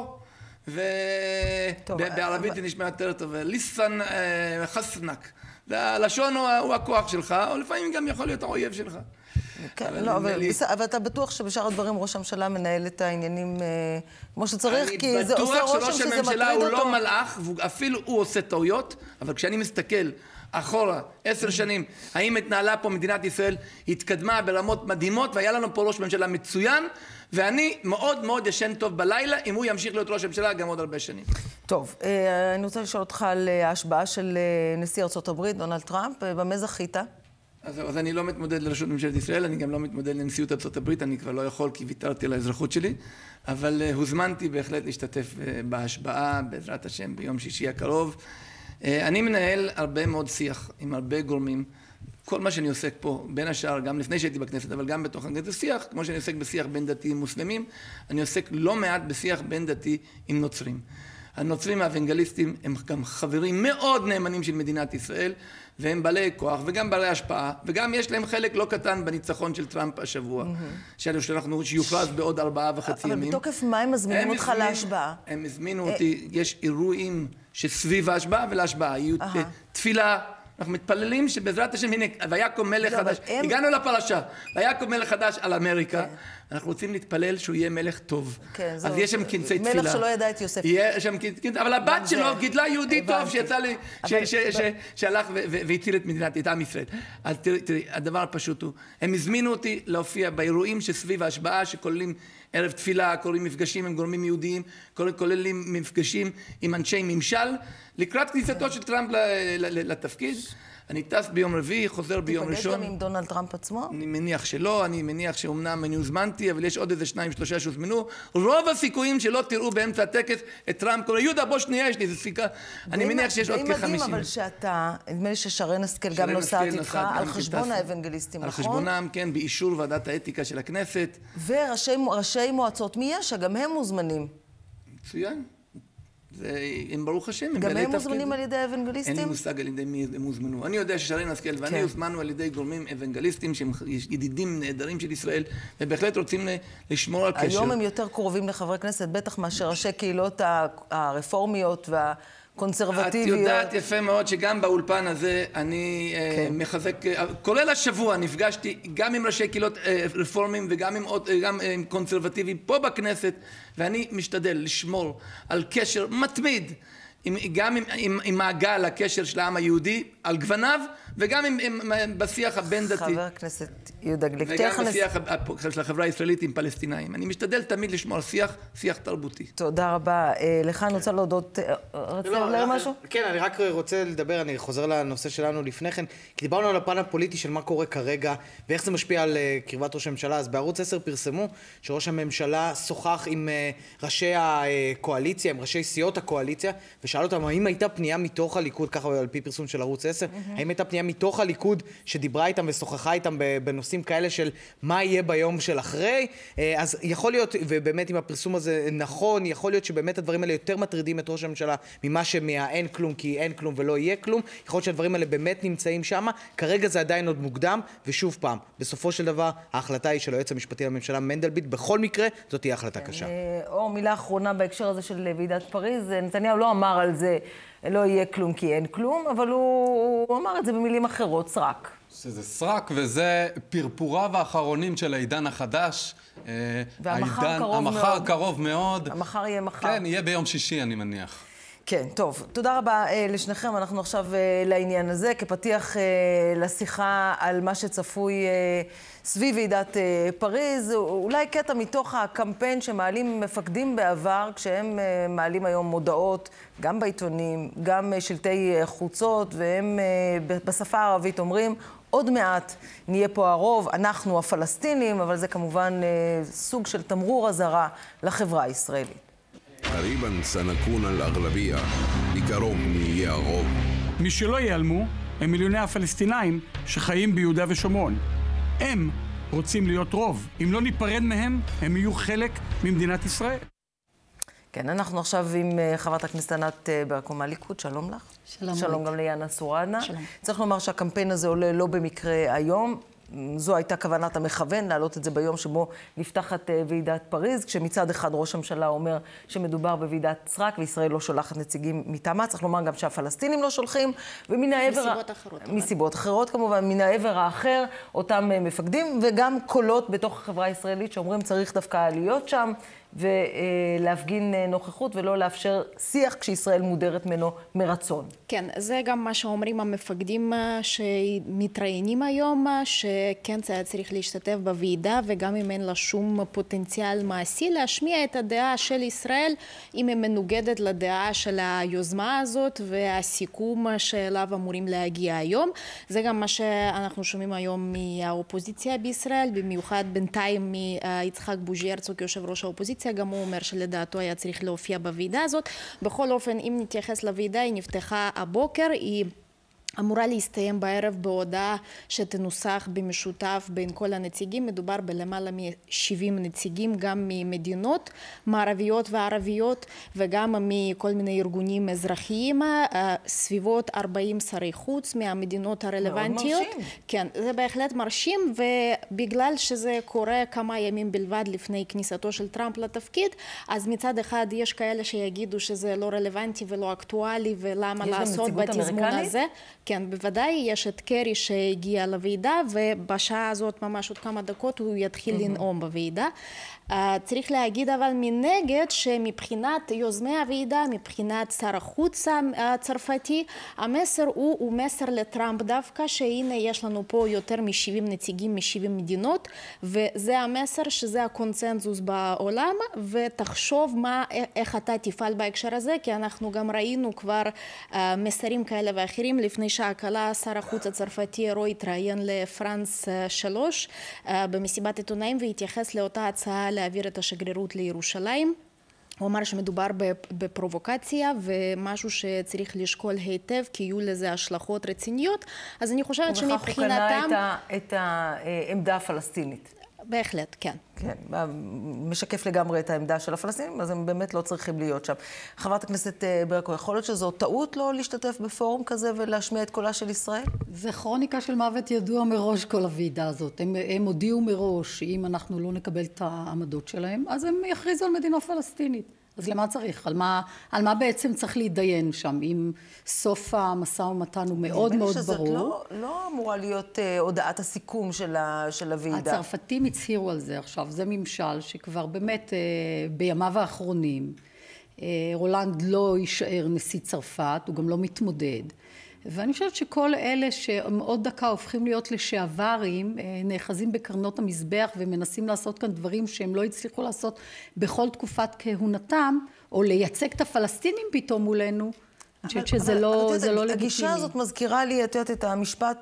ובערבית זה נשמע יותר טוב, ליסן חסנק. הלשון הוא הכוח שלך, או לפעמים גם יכול להיות האויב שלך. כן, לא, אבל אתה בטוח שבשאר הדברים ראש הממשלה מנהל את העניינים כמו שצריך, כי זה עושה רושם שזה מטריד אותו. אני בטוח שראש הממשלה הוא לא מלאך, ואפילו הוא עושה טעויות, אבל כשאני מסתכל אחורה, 10 שנים, האם התנהלה פה מדינת ישראל, התקדמה ברמות מדהימות, והיה לנו פה ראש ממשלה מצוין, ואני מאוד מאוד ישן טוב בלילה, אם הוא ימשיך להיות ראש הממשלה גם עוד הרבה שנים. טוב, אני רוצה לשאול אותך על ההשבעה של נשיא ארצות הברית, דונלד טראמפ, במה זכית? אז אני לא מתמודד לראשות ממשלת ישראל, אני גם לא מתמודד לנשיאות ארצות הברית, אני כבר לא יכול כי ויתרתי על האזרחות שלי, אבל הוזמנתי בהחלט להשתתף בהשבעה, בעזרת השם, ביום שישי הקרוב. אני מנהל הרבה מאוד שיח עם הרבה גורמים. כל מה שאני עוסק פה, בין השאר, גם לפני שהייתי בכנסת, אבל גם בתוך הכנסת, שיח, כמו שאני עוסק בשיח בין דתיים מוסלמים, אני עוסק לא מעט בשיח בין דתי עם נוצרים. הנוצרים האוונגליסטים הם גם חברים מאוד נאמנים של מדינת ישראל, והם בעלי כוח וגם בעלי השפעה, וגם יש להם חלק לא קטן בניצחון של טראמפ השבוע, שיוכרז בעוד 4.5 ימים. אבל בתוקף מה הם מזמינים אותך להשבעה? הם הזמינו אותי, יש אירועים שסביב ההשבעה ולהשבעה, יהיו תפילה, אנחנו מתפללים שבעזרת השם, הנה, ויקום מלך חדש, הגענו לפרשה, ויקום מלך חדש על אמריקה, אנחנו רוצים להתפלל שהוא יהיה מלך טוב. אז יש שם כנסי תפילה. מלך שלא ידע את יוסף. אבל הבת שלו גידלה יהודי טוב שיצא לי, שהלך והציל את עם ישראל. אז תראי, הדבר הפשוט הוא, הם הזמינו אותי להופיע באירועים שסביב ההשבעה, שכוללים ערב תפילה, כוללים מפגשים עם גורמים יהודיים, כוללים מפגשים עם אנשי ממשל, לקראת כניסתו של טראמפ לתפקיד. אני טס ביום רביעי, חוזר ביום ראשון. תיפגש גם עם דונלד טראמפ עצמו? אני מניח שלא, אני מניח שאומנם אני הוזמנתי, אבל יש עוד איזה 2-3 שהוזמנו. רוב הסיכויים שלא תראו באמצע הטקס את טראמפ, קורא, יהודה בוא שנייה, יש לי איזה סיכה. אני מניח שיש עוד כ-50. מדהים, אבל שאתה, נדמה לי ששרן השכל גם נוסעת איתך, על חשבון האוונגליסטים, נכון? על חשבונם, כן, באישור ועדת האתיקה של הכנסת. וראשי מועצות מיש"ע, גם הם מוזמנים. מצוין. הם ברוך השם, גם הם מוזמנים על ידי האוונגליסטים? אין לי מושג על ידי מי הם הוזמנו. אני יודע ששרן השכל ואני הוזמנו על ידי גורמים אוונגליסטים שהם ידידים נהדרים של ישראל, ובהחלט רוצים לשמור על קשר. היום הם יותר קרובים לחברי כנסת, בטח מאשר ראשי קהילות הרפורמיות קונסרבטיביות. את יודעת יפה מאוד שגם באולפן הזה אני מחזק, כולל השבוע נפגשתי גם עם ראשי קהילות רפורמים וגם עם קונסרבטיביים פה בכנסת, ואני משתדל לשמור על קשר מתמיד גם עם מעגל הקשר של העם היהודי על גווניו, וגם בשיח הבין-דתי. חבר הכנסת יהודה גליק. וגם בשיח של החברה הישראלית עם פלסטינאים. אני משתדל תמיד לשמור על שיח תרבותי. תודה רבה. לך אני רוצה להודות. רצית לדבר משהו? כן, אני רק רוצה לדבר, אני חוזר לנושא שלנו לפני כן, כי דיברנו על הפן הפוליטי של מה קורה כרגע, ואיך זה משפיע על קרבת ראש הממשלה. אז בערוץ 10 פרסמו שראש הממשלה שוחח עם ראשי הקואליציה, עם ראשי סיעות הקואליציה, ושאל אותם האם הייתה פנייה מתוך הליכוד, ככה על פי פרסום של ערוץ 10, האם הייתה פנייה מתוך הליכוד שדיברה איתם ושוחחה איתם בנושאים כאלה של מה יהיה ביום של אחרי. אז יכול להיות, ובאמת אם הפרסום הזה נכון, יכול להיות שבאמת הדברים האלה יותר מטרידים את ראש הממשלה ממה שמהאין כלום, כי אין כלום ולא יהיה כלום. יכול להיות שהדברים האלה באמת נמצאים שם. כרגע זה עדיין עוד מוקדם, ושוב פעם, בסופו של דבר ההחלטה היא של היועץ המשפטי לממשלה מנדלבליט. בכל מקרה זאת תהיה החלטה קשה. או מילה אחרונה בהקשר הזה של ועידת פריז, נתניהו לא אמר על זה לא יהיה כלום כי אין כלום, אבל הוא אמר את זה במילים אחרות, סרק. שזה סרק, וזה פרפוריו האחרונים של העידן החדש. המחר קרוב מאוד. המחר יהיה מחר. כן, יהיה ביום שישי, אני מניח. כן, טוב. תודה רבה לשניכם. אנחנו עכשיו לעניין הזה, כפתיח לשיחה על מה שצפוי סביב ועידת פריז. אולי קטע מתוך הקמפיין שמעלים מפקדים בעבר, כשהם מעלים היום מודעות, גם בעיתונים, גם שלטי חוצות, והם בשפה הערבית אומרים, עוד מעט נהיה פה הרוב, אנחנו הפלסטינים, אבל זה כמובן סוג של תמרור אזהרה לחברה הישראלית. قريبا سنكون الأغلبية בקרוב נהיה הרוב. מי שלא ייעלמו הם מיליוני הפלסטינאים שחיים ביהודה ושומרון. הם רוצים להיות רוב. אם לא ניפרד מהם, הם יהיו חלק ממדינת ישראל. כן, אנחנו עכשיו עם חברת הכנסת ענת ברקו מהליכוד. שלום לך. שלום. שלום גם ליאנה סורדנה. שלום. צריך לומר שהקמפיין הזה עולה לא במקרה היום. זו הייתה כוונת המכוון, להעלות את זה ביום שבו נפתחת ועידת פריז, כשמצד אחד ראש הממשלה אומר שמדובר בוועידת סרק, וישראל לא שולחת נציגים מטעמה. צריך לומר גם שהפלסטינים לא שולחים, ומן העבר... מסיבות אחרות. מסיבות אחרות, כמובן, מן העבר האחר, אותם מפקדים, וגם קולות בתוך החברה הישראלית שאומרים צריך דווקא להיות שם, ולהפגין נוכחות ולא לאפשר שיח כשישראל מודרת ממנו מרצון. כן, זה גם מה שאומרים המפקדים שמתראיינים היום, שכן צריך להשתתף בוועידה, וגם אם אין לה שום פוטנציאל מעשי, להשמיע את הדעה של ישראל, אם היא מנוגדת לדעה של היוזמה הזאת, והסיכום שאליו אמורים להגיע היום. זה גם מה שאנחנו שומעים היום מהאופוזיציה בישראל, במיוחד בינתיים מיצחק בוז'י הרצוג, יושב ראש האופוזיציה, גם הוא אומר שלדעתו היה צריך להופיע בוועידה הזאת. בכל אופן, אם נתייחס לוועידה, היא נפתחה הבוקר, היא אמורה להסתיים בערב בהודעה שתנוסח במשותף בין כל הנציגים. מדובר בלמעלה מ-70 נציגים, גם ממדינות מערביות וערביות, וגם מכל מיני ארגונים אזרחיים, סביבות 40 שרי חוץ מהמדינות הרלוונטיות. מאוד מרשים. כן, זה בהחלט מרשים, ובגלל שזה קורה כמה ימים בלבד לפני כניסתו של טראמפ לתפקיד, אז מצד אחד יש כאלה שיגידו שזה לא רלוונטי ולא אקטואלי, ולמה לעשות בתזמון הזה. כן, בוודאי יש את קרי שהגיע לוועידה, ובשעה הזאת ממש עוד כמה דקות הוא יתחיל לנאום בוועידה. צריך להגיד אבל מנגד שמבחינת יוזמי הוועידה, מבחינת שר החוץ הצרפתי, המסר הוא מסר לטראמפ דווקא, שהנה יש לנו פה יותר מ-70 נציגים מ-70 מדינות, וזה המסר שזה הקונצנזוס בעולם, ותחשוב איך אתה תפעל בהקשר הזה, כי אנחנו גם ראינו כבר מסרים כאלה ואחרים. לפני שעה קלה שר החוץ הצרפתי רוי התראיין לפרנס 3 במסיבת עיתונאים, והתייחס לאותה הצעה להעביר את השגרירות לירושלים. הוא אמר שמדובר בפרובוקציה ומשהו שצריך לשקול היטב, כי יהיו לזה השלכות רציניות. אז אני חושבת שמבחינתם... ובכך הוא קנה את העמדה הפלסטינית. בהחלט, כן. כן, משקף לגמרי את העמדה של הפלסטינים, אז הם באמת לא צריכים להיות שם. חברת הכנסת ברקו, יכול להיות שזו טעות לא להשתתף בפורום כזה ולהשמיע את קולה של ישראל? זה כרוניקה של מוות ידוע מראש כל הוועידה הזאת. הם הודיעו מראש שאם אנחנו לא נקבל את העמדות שלהם, אז הם יכריזו על מדינה פלסטינית. אז למה צריך? על מה בעצם צריך להתדיין שם? אם סוף המשא ומתן הוא מאוד מאוד ברור. זאת לא אמורה להיות הודעת הסיכום של הוועידה. הצרפתים הצהירו על זה עכשיו. זה ממשל שכבר באמת בימיו האחרונים, רולנד לא יישאר נשיא צרפת, הוא גם לא מתמודד. ואני חושבת שכל אלה שעוד דקה הופכים להיות לשעברים, נאחזים בקרנות המזבח ומנסים לעשות כאן דברים שהם לא הצליחו לעשות בכל תקופת כהונתם, או לייצג את הפלסטינים פתאום מולנו. אני חושבת שזה לא לגיטימי. הגישה הזאת מזכירה לי, את יודעת, את המשפט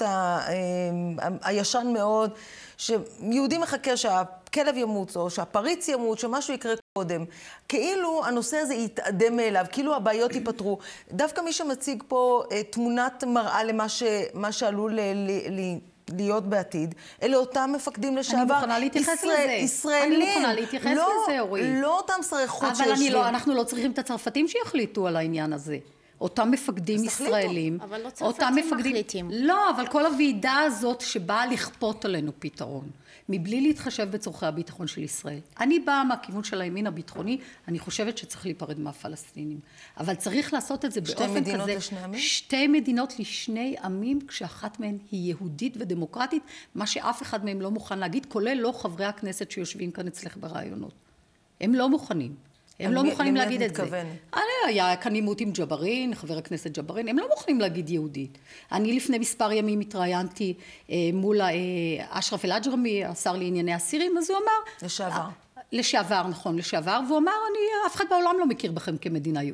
הישן מאוד, שיהודי מחכה שהכלב ימות, או שהפריץ ימות, שמשהו יקרה קודם. כאילו הנושא הזה יתאדם מאליו, כאילו הבעיות ייפתרו. דווקא מי שמציג פה תמונת מראה למה שעלול להיות בעתיד, אלה אותם מפקדים לשעבר. אני מוכנה להתייחס לזה. ישראלים. אני מוכנה להתייחס לזה, אורית. לא אותם שרי חוץ שיושבים. אבל אנחנו לא צריכים את הצרפתים שיחליטו על העניין הזה. אותם מפקדים ישראלים. אבל לא צרפתים מחליטים. לא, אבל כל הוועידה הזאת שבאה לכפות עלינו פתרון, מבלי להתחשב בצורכי הביטחון של ישראל. אני באה מהכיוון של הימין הביטחוני, אני חושבת שצריך להיפרד מהפלסטינים. אבל צריך לעשות את זה באופן כזה. שתי מדינות לשני עמים? שתי מדינות לשני עמים, כשאחת מהן היא יהודית ודמוקרטית, מה שאף אחד מהם לא מוכן להגיד, כולל לא חברי הכנסת שיושבים כאן אצלך ברעיונות. הם לא מוכנים. הם לא מוכנים להגיד את זה. היה כאן עימות עם ג'בארין, חבר הכנסת ג'בארין, הם לא מוכנים להגיד יהודית. אני לפני מספר ימים התראיינתי מול אשרף אל-עג'רמי, השר לענייני אסירים, אז הוא אמר... לשעבר, נכון, לשעבר, והוא אמר, אף אחד בעולם לא מכיר בכם כמדינה יהודית.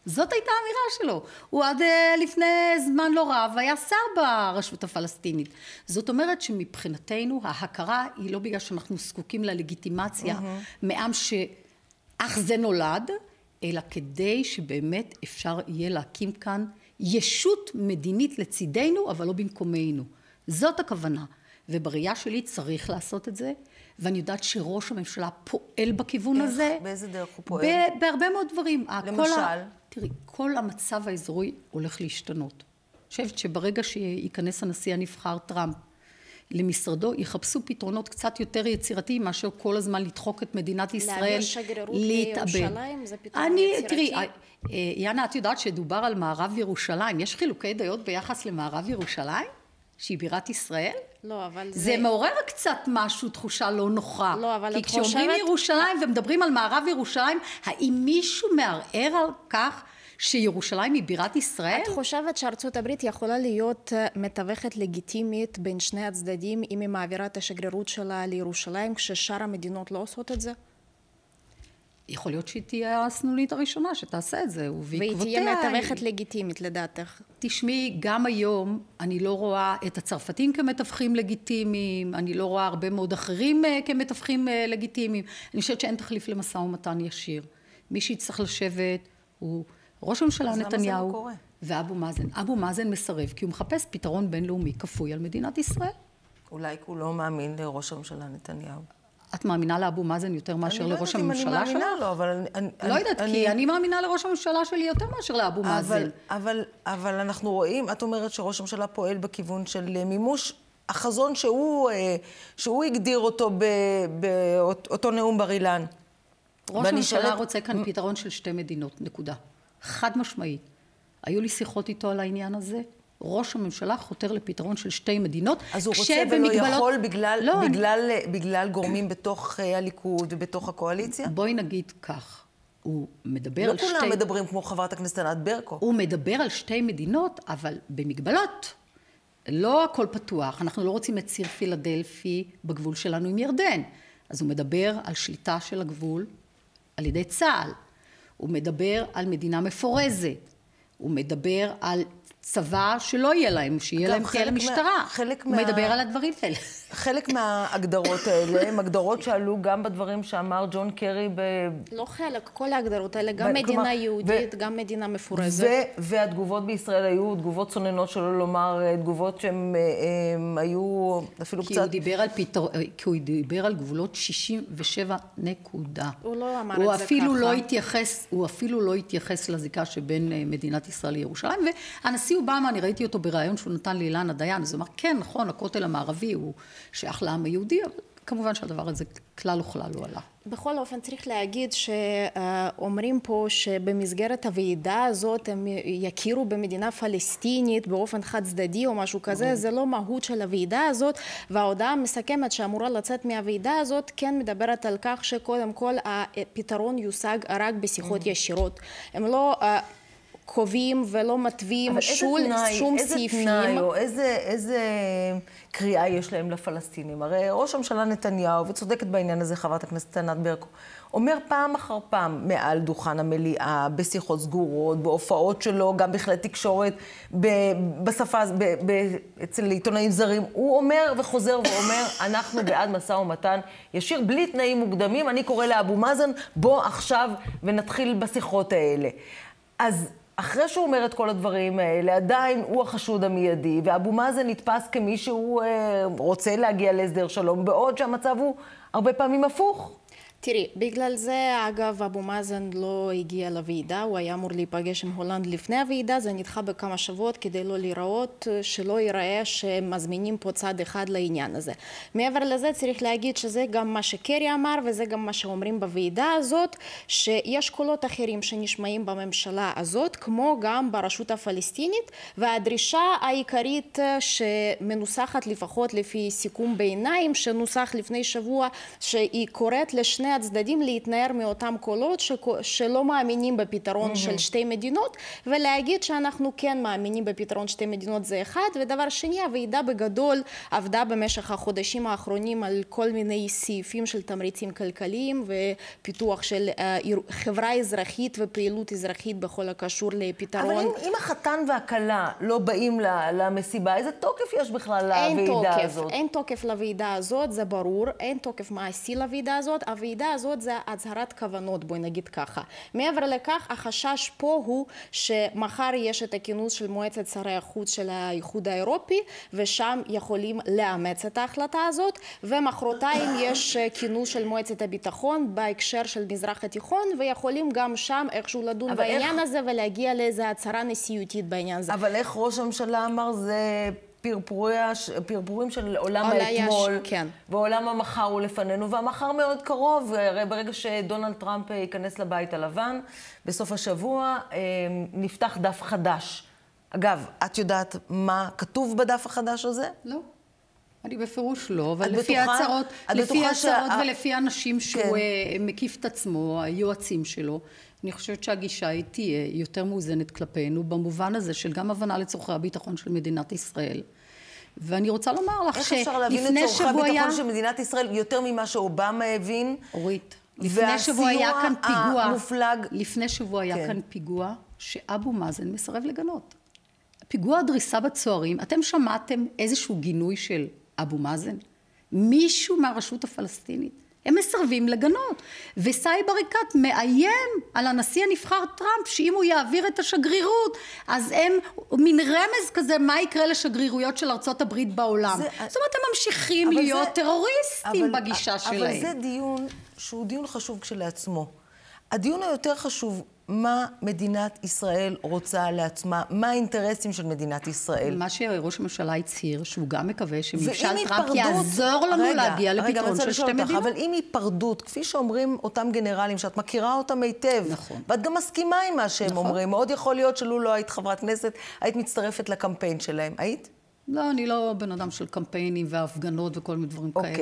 זאת הייתה האמירה שלו. הוא עד לפני זמן לא רב היה שר ברשות הפלסטינית. זאת אומרת שמבחינתנו ההכרה היא לא בגלל שאנחנו זקוקים ללגיטימציה מעם שאך זה נולד, אלא כדי שבאמת אפשר יהיה להקים כאן ישות מדינית לצידנו, אבל לא במקומנו. זאת הכוונה. ובראייה שלי צריך לעשות את זה, ואני יודעת שראש הממשלה פועל בכיוון הזה. באיזה דרך הוא פועל? בהרבה מאוד דברים. למשל? תראי, כל המצב האזורי הולך להשתנות. אני חושבת שברגע שייכנס הנשיא הנבחר טראמפ למשרדו, יחפשו פתרונות קצת יותר יצירתיים, מאשר כל הזמן לדחוק את מדינת ישראל להעביר שגרירות לירושלים, זה פתרון יצירתי. תראי, יאנה, את יודעת שדובר על מערב ירושלים. יש חילוקי דעות ביחס למערב ירושלים? שהיא בירת ישראל? לא, אבל זה מעורר קצת משהו, תחושה לא נוחה. לא, אבל כי כשאומרים ירושלים ומדברים על מערב ירושלים, האם מישהו מערער על כך שירושלים היא בירת ישראל? את חושבת שארצות הברית יכולה להיות מתווכת לגיטימית בין שני הצדדים אם היא מעבירה את השגרירות שלה לירושלים, כששאר המדינות לא עושות את זה? יכול להיות שהיא תהיה הסנונית הראשונה שתעשה את זה, והיא תהיה מתווכת לגיטימית לדעתך. תשמעי, גם היום אני לא רואה את הצרפתים כמתווכים לגיטימיים, אני לא רואה הרבה מאוד אחרים כמתווכים לגיטימיים. אני חושבת שאין תחליף למשא ומתן ישיר. מי שיצטרך לשבת הוא ראש הממשלה נתניהו ואבו מאזן. אבו מאזן מסרב כי הוא מחפש פתרון בינלאומי כפוי על מדינת ישראל. אולי הוא לא מאמין לראש הממשלה נתניהו. את מאמינה לאבו מאזן יותר מאשר לראש הממשלה שלך? אני לא יודעת אם אני מאמינה לו, אבל... לא יודעת, כי אני מאמינה לראש הממשלה שלי יותר מאשר לאבו מאזן. אבל אנחנו רואים, את אומרת שראש הממשלה פועל בכיוון של מימוש החזון שהוא הגדיר אותו באותו נאום בר אילן. ראש הממשלה רוצה כאן פתרון של שתי מדינות, נקודה. חד משמעית. היו לי שיחות איתו על העניין הזה. ראש הממשלה חותר לפתרון של שתי מדינות. אז הוא רוצה ולא יכול בגלל גורמים בתוך הליכוד ובתוך הקואליציה? בואי נגיד כך, הוא מדבר על שתי... לא כולם מדברים כמו חברת הכנסת ענת ברקו. הוא מדבר על שתי מדינות, אבל במגבלות. לא הכל פתוח. אנחנו לא רוצים את ציר פילדלפי בגבול שלנו עם ירדן. אז הוא מדבר על שליטה של הגבול על ידי צה"ל. הוא מדבר על מדינה מפורזת. הוא מדבר על צבא שלא יהיה להם, שיהיה להם כאלה משטרה. הוא מדבר על הדברים האלה. חלק מההגדרות האלה הם הגדרות שעלו גם בדברים שאמר ג'ון קרי לא חלק, כל ההגדרות האלה, גם מדינה יהודית, גם מדינה מפורזת. והתגובות בישראל היו תגובות צוננות, שלא לומר תגובות שהן היו אפילו קצת... כי הוא דיבר על גבולות 67 נקודה. הוא לא אמר את זה ככה. הוא אפילו לא התייחס לזיקה שבין מדינת ישראל לירושלים, והנשיא אובמה, אני ראיתי אותו בריאיון שהוא נתן לאילנה דיין, אז הוא אמר, כן, נכון, הכותל המערבי הוא שייך לעם היהודי, אבל כמובן שהדבר הזה כלל וכלל לא עלה. בכל אופן צריך להגיד שאומרים פה שבמסגרת הוועידה הזאת הם יכירו במדינה פלסטינית באופן חד צדדי או משהו כזה, זה לא מהות של הוועידה הזאת, וההודעה המסכמת שאמורה לצאת מהוועידה הזאת כן מדברת על כך שקודם כל הפתרון יושג רק בשיחות ישירות. הם לא... קובעים ולא מטווים שום סעיפים. איזה תנאי או איזה קריאה יש להם לפלסטינים? הרי ראש הממשלה נתניהו, וצודקת בעניין הזה חברת הכנסת ענת ברקו, אומר פעם אחר פעם מעל דוכן המליאה, בשיחות סגורות, בהופעות שלו, גם בכלי תקשורת, בשפה, אצל עיתונאים זרים, הוא אומר וחוזר ואומר, אנחנו בעד משא ומתן ישיר, בלי תנאים מוקדמים, אני קורא לאבו מאזן, בוא עכשיו ונתחיל בשיחות האלה. אז אחרי שהוא אומר את כל הדברים האלה, עדיין הוא החשוד המיידי, ואבו מאזן נתפס כמי שהוא רוצה להגיע להסדר שלום, בעוד שהמצב הוא הרבה פעמים הפוך. תראי, בגלל זה, אגב, אבו מאזן לא הגיע לוועידה, הוא היה אמור להיפגש עם הולנד לפני הוועידה, זה נדחה בכמה שבועות כדי לא להיראות, שלא ייראה שמזמינים פה צד אחד לעניין הזה. מעבר לזה צריך להגיד שזה גם מה שקרי אמר, וזה גם מה שאומרים בוועידה הזאת, שיש קולות אחרים שנשמעים בממשלה הזאת, כמו גם ברשות הפלסטינית, והדרישה העיקרית שמנוסחת לפחות לפי סיכום ביניים, שנוסח לפני שבוע, שהיא קוראת לשני הצדדים להתנער מאותם קולות שלא מאמינים בפתרון של שתי מדינות, ולהגיד שאנחנו כן מאמינים בפתרון שתי מדינות זה אחד. ודבר שני, הוועידה בגדול עבדה במשך החודשים האחרונים על כל מיני סעיפים של תמריצים כלכליים ופיתוח של חברה אזרחית ופעילות אזרחית בכל הקשור לפתרון. אבל אם החתן והכלה לא באים למסיבה, איזה תוקף יש בכלל לוועידה הזאת? אין תוקף לוועידה הזאת, זה ברור. אין תוקף מעשי לוועידה הזאת. הוועידה הזאת זה הצהרת כוונות, בואי נגיד ככה. מעבר לכך, החשש פה הוא שמחר יש את הכינוס של מועצת שרי החוץ של האיחוד האירופי, ושם יכולים לאמץ את ההחלטה הזאת, ומחרתיים יש כינוס של מועצת הביטחון בהקשר של מזרח התיכון, ויכולים גם שם איכשהו לדון בעניין הזה ולהגיע לאיזו הצהרה נשיאותית בעניין הזה. אבל איך ראש הממשלה אמר, זה פרפורים של עולם האתמול, כן. ועולם המחר הוא לפנינו, והמחר מאוד קרוב, הרי ברגע שדונלד טראמפ ייכנס לבית הלבן, בסוף השבוע נפתח דף חדש. אגב, את יודעת מה כתוב בדף החדש הזה? לא. אני בפירוש לא, אבל לפי ההצהרות ולפי האנשים שהוא מקיף את עצמו, היועצים שלו, אני חושבת שהגישה היא תהיה יותר מאוזנת כלפינו, במובן הזה של גם הבנה לצורכי הביטחון של מדינת ישראל. ואני רוצה לומר לך איך אפשר להבין את צורכי הביטחון של מדינת ישראל יותר ממה שאובמה הבין? אורית, לפני שבוע היה כאן פיגוע, המופלג. לפני שבוע היה כאן פיגוע שאבו מאזן מסרב לגנות. פיגוע הדריסה בצוערים, אתם שמעתם איזשהו גינוי של אבו מאזן? מישהו מהרשות הפלסטינית? הם מסרבים לגנות. וסאיב עריקאת מאיים על הנשיא הנבחר טראמפ, שאם הוא יעביר את השגרירות, אז הם מין רמז כזה, מה יקרה לשגרירויות של ארצות הברית בעולם. זאת אומרת, הם ממשיכים להיות טרוריסטים בגישה שלהם. אבל זה דיון שהוא דיון חשוב כשלעצמו. הדיון היותר חשוב, מה מדינת ישראל רוצה לעצמה, מה האינטרסים של מדינת ישראל. מה שראש הממשלה הצהיר, שהוא גם מקווה שממשל טראמפ יעזור לנו להגיע לפתרון של שתי מדינות. אבל אם היפרדות, כפי שאומרים אותם גנרלים, שאת מכירה אותם היטב, ואת גם מסכימה עם מה שהם אומרים, מאוד יכול להיות שלו לא היית חברת כנסת, היית מצטרפת לקמפיין שלהם. היית? לא, אני לא בן אדם של קמפיינים והפגנות וכל מיני דברים כאלה.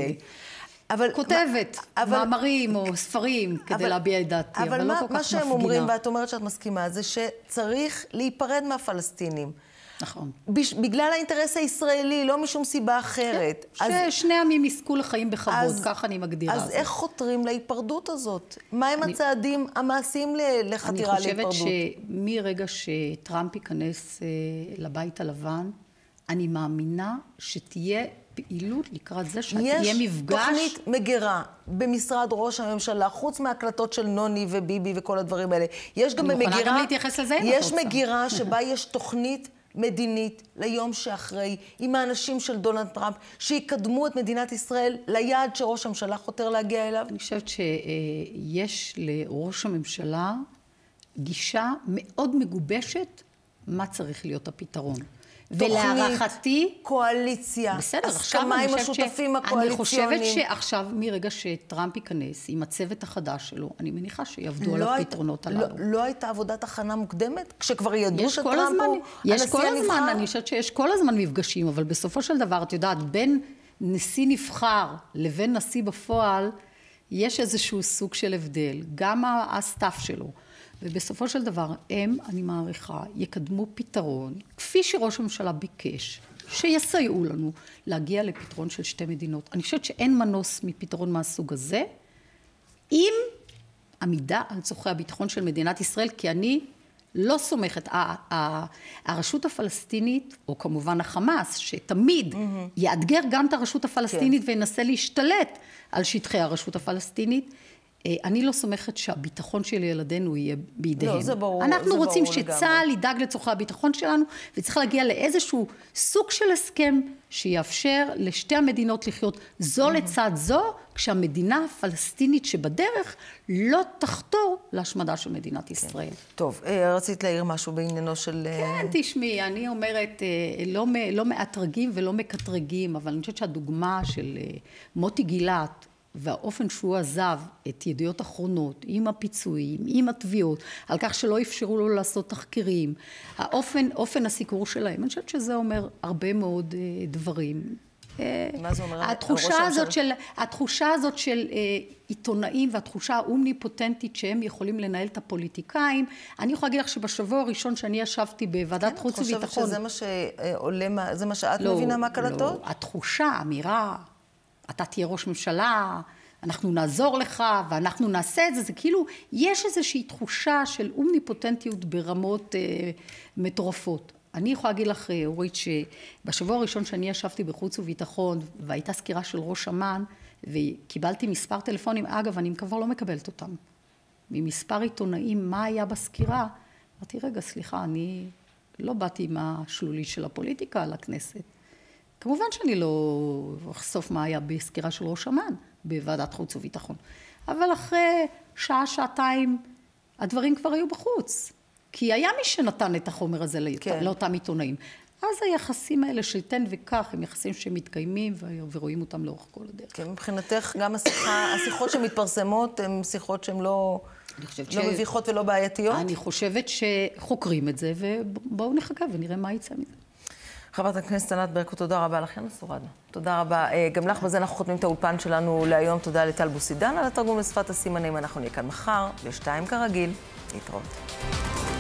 כותבת מאמרים או ספרים כדי להביע את דעתי, אבל לא כל כך מפגינה. מה שהם אומרים, ואת אומרת שאת מסכימה, זה שצריך להיפרד מהפלסטינים. נכון. בגלל האינטרס הישראלי, לא משום סיבה אחרת. ששני עמים יזכו לחיים בכבוד, ככה אני מגדירה. אז איך חותרים להיפרדות הזאת? מה הם הצעדים המעשיים לחתירה להיפרדות? אני חושבת שמרגע שטראמפ ייכנס לבית הלבן, אני מאמינה שתהיה פעילות לקראת זה שתהיה מפגש. יש תוכנית מגירה במשרד ראש הממשלה, חוץ מהקלטות של נוני וביבי וכל הדברים האלה. יש גם במגירה, אני יכולה גם להתייחס לזה. יש מגירה שבה יש תוכנית מדינית ליום שאחרי, עם האנשים של דונלד טראמפ, שיקדמו את מדינת ישראל ליעד שראש הממשלה חותר להגיע אליו. אני חושבת שיש לראש הממשלה גישה מאוד מגובשת מה צריך להיות הפתרון. תוכנית, קואליציה, הסכמה עם השותפים הקואליציוניים. אני חושבת שעכשיו, מרגע שטראמפ ייכנס עם הצוות החדש שלו, אני מניחה שיעבדו על הפתרונות הללו. לא הייתה עבודת הכנה מוקדמת? כשכבר ידעו שטראמפ הוא הנשיא הנבחר? יש כל הזמן, אני חושבת שיש כל הזמן מפגשים, אבל בסופו של דבר, את יודעת, בין נשיא נבחר לבין נשיא בפועל, יש איזשהו סוג של הבדל, גם הסטאפ שלו. ובסופו של דבר, אני מעריכה, יקדמו פתרון, כפי שראש הממשלה ביקש, שיסייעו לנו להגיע לפתרון של שתי מדינות. אני חושבת שאין מנוס מפתרון מהסוג הזה, עם עמידה על צורכי הביטחון של מדינת ישראל, כי אני לא סומכת. הרשות הפלסטינית, או כמובן החמאס, שתמיד יאתגר גם את הרשות הפלסטינית וינסה להשתלט על שטחי הרשות הפלסטינית, אני לא סומכת שהביטחון של ילדינו יהיה בידיהם. לא, זה ברור. אנחנו רוצים שצה"ל ידאג לצורכי הביטחון שלנו, וצריך להגיע לאיזשהו סוג של הסכם שיאפשר לשתי המדינות לחיות זו לצד זו, כשהמדינה הפלסטינית שבדרך לא תחתור להשמדה של מדינת ישראל. טוב, רצית להעיר משהו בעניינו של... כן, תשמעי, אני אומרת, לא מאתרגים ולא מקטרגים, אבל אני חושבת שהדוגמה של מוטי גילת, והאופן שהוא עזב את ידיעות אחרונות, עם הפיצויים, עם התביעות, על כך שלא אפשרו לו לעשות תחקירים, אופן הסיקור שלהם, אני חושבת שזה אומר הרבה מאוד דברים. מה זה אומר? התחושה הזאת של עיתונאים והתחושה האומניפוטנטית שהם יכולים לנהל את הפוליטיקאים, אני יכולה להגיד לך שבשבוע הראשון שאני ישבתי בוועדת חוץ וביטחון... את חושבת שזה מה שעולה, זה מה שאת מבינה מהקלטות? לא, התחושה, האמירה, אתה תהיה ראש ממשלה, אנחנו נעזור לך ואנחנו נעשה את זה, זה כאילו, יש איזושהי תחושה של אומניפוטנטיות ברמות מטורפות. אני יכולה להגיד לך, אורית, שבשבוע הראשון שאני ישבתי בחוץ וביטחון, והייתה סקירה של ראש אמ"ן, וקיבלתי מספר טלפונים, אגב, אני כבר לא מקבלת אותם. ממספר עיתונאים, מה היה בסקירה? אמרתי, רגע, סליחה, אני לא באתי עם השלולית של הפוליטיקה לכנסת. כמובן שאני לא אחשוף מה היה בסקירה של ראש אמ"ן, בוועדת חוץ וביטחון. אבל אחרי שעה, שעתיים, הדברים כבר היו בחוץ. כי היה מי שנתן את החומר הזה לאותם עיתונאים. אז היחסים האלה של תן וכך, הם יחסים שמתקיימים ורואים אותם לאורך כל הדרך. כן, מבחינתך גם השיחות שמתפרסמות הן שיחות שהן לא מביכות ולא בעייתיות? אני חושבת שחוקרים את זה, ובואו נחכה ונראה מה יצא מזה. חברת הכנסת ענת ברקו, תודה רבה לכם, סורדנו. תודה רבה. גם לך בזה אנחנו חותמים את האולפן שלנו להיום. תודה לטל בוסידן על התרגום לשפת הסימנים. אנחנו נהיה כאן מחר, ב-2 כרגיל. להתראות.